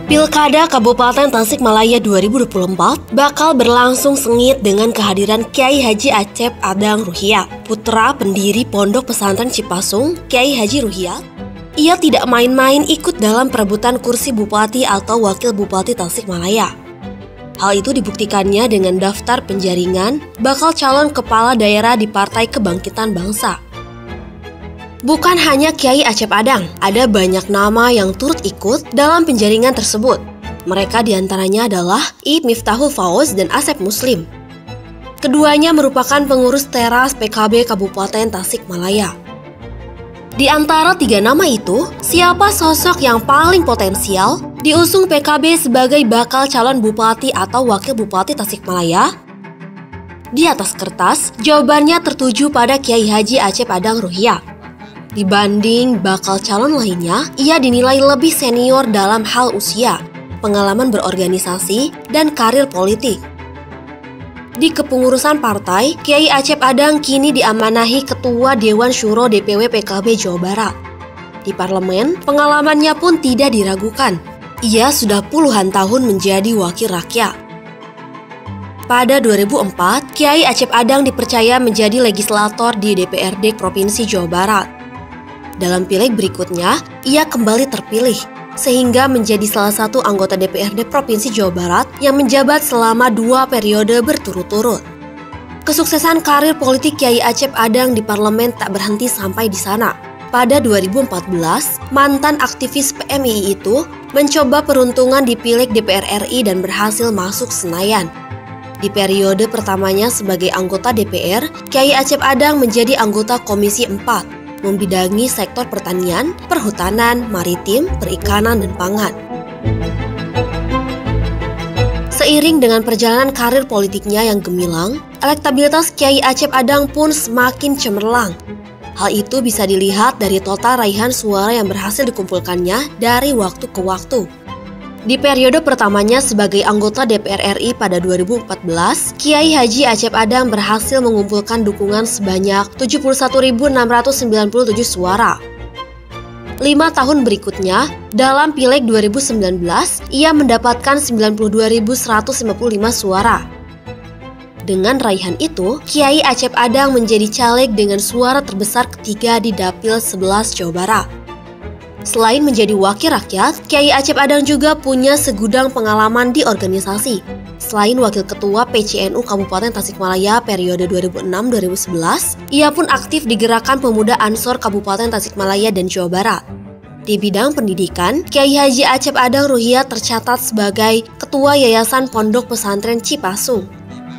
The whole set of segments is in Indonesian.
Pilkada Kabupaten Tasikmalaya 2024 bakal berlangsung sengit dengan kehadiran Kiai Haji Acep Adang Ruhiat, putra pendiri Pondok Pesantren Cipasung, Kiai Haji Ruhiat. Ia tidak main-main ikut dalam perebutan kursi bupati atau wakil bupati Tasikmalaya. Hal itu dibuktikannya dengan daftar penjaringan bakal calon kepala daerah di Partai Kebangkitan Bangsa. Bukan hanya Kiai Acep Adang, ada banyak nama yang turut ikut dalam penjaringan tersebut. Mereka diantaranya adalah I Miftahul Fauz dan Asep Muslim. Keduanya merupakan pengurus teras PKB Kabupaten Tasikmalaya. Di antara tiga nama itu, siapa sosok yang paling potensial diusung PKB sebagai bakal calon bupati atau wakil bupati Tasikmalaya? Di atas kertas, jawabannya tertuju pada Kiai Haji Acep Adang Ruhiat. Dibanding bakal calon lainnya, ia dinilai lebih senior dalam hal usia, pengalaman berorganisasi, dan karir politik. Di kepengurusan partai, Kiai Acep Adang kini diamanahi Ketua Dewan Syuro DPW PKB Jawa Barat. Di parlemen, pengalamannya pun tidak diragukan. Ia sudah puluhan tahun menjadi wakil rakyat. Pada 2004, Kiai Acep Adang dipercaya menjadi legislator di DPRD Provinsi Jawa Barat. Dalam pileg berikutnya, ia kembali terpilih, sehingga menjadi salah satu anggota DPRD Provinsi Jawa Barat yang menjabat selama 2 periode berturut-turut. Kesuksesan karir politik Kiai Acep Adang di parlemen tak berhenti sampai di sana. Pada 2014, mantan aktivis PMII itu mencoba peruntungan di pileg DPR RI dan berhasil masuk Senayan. Di periode pertamanya sebagai anggota DPR, Kiai Acep Adang menjadi anggota Komisi 4. Membidangi sektor pertanian, perhutanan, maritim, perikanan, dan pangan. Seiring dengan perjalanan karir politiknya yang gemilang, elektabilitas Kiai Acep Adang pun semakin cemerlang. Hal itu bisa dilihat dari total raihan suara yang berhasil dikumpulkannya dari waktu ke waktu. Di periode pertamanya sebagai anggota DPR RI pada 2014, Kiai Haji Acep Adang berhasil mengumpulkan dukungan sebanyak 71.697 suara. 5 tahun berikutnya, dalam Pileg 2019, ia mendapatkan 92.155 suara. Dengan raihan itu, Kiai Acep Adang menjadi caleg dengan suara terbesar ketiga di Dapil 11 Jawa Barat. Selain menjadi wakil rakyat, Kiai Acep Adang juga punya segudang pengalaman di organisasi. Selain wakil ketua PCNU Kabupaten Tasikmalaya periode 2006-2011, ia pun aktif di Gerakan Pemuda Ansor Kabupaten Tasikmalaya dan Jawa Barat. Di bidang pendidikan, Kiai Haji Acep Adang Ruhiat tercatat sebagai Ketua Yayasan Pondok Pesantren Cipasung.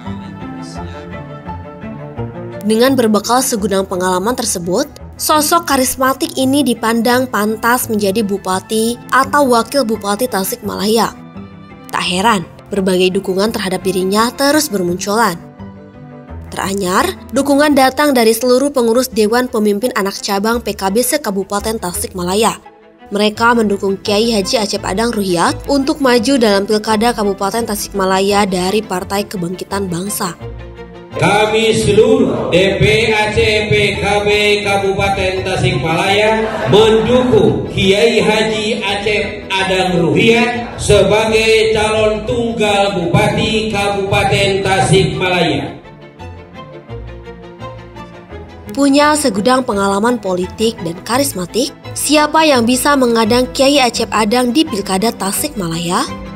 Dengan berbekal segudang pengalaman tersebut, sosok karismatik ini dipandang pantas menjadi bupati atau wakil bupati Tasikmalaya. Tak heran, berbagai dukungan terhadap dirinya terus bermunculan. Teranyar, dukungan datang dari seluruh pengurus Dewan Pemimpin Anak Cabang PKB se-Kabupaten Tasikmalaya. Mereka mendukung Kiai Haji Acep Adang Ruhiat untuk maju dalam Pilkada Kabupaten Tasikmalaya dari Partai Kebangkitan Bangsa. Kami seluruh DPAC PKB Kabupaten Tasikmalaya mendukung Kiai Haji Acep Adang Ruhiat sebagai calon tunggal Bupati Kabupaten Tasikmalaya. Punya segudang pengalaman politik dan karismatik, siapa yang bisa mengadang Kiai Acep Adang di Pilkada Tasikmalaya?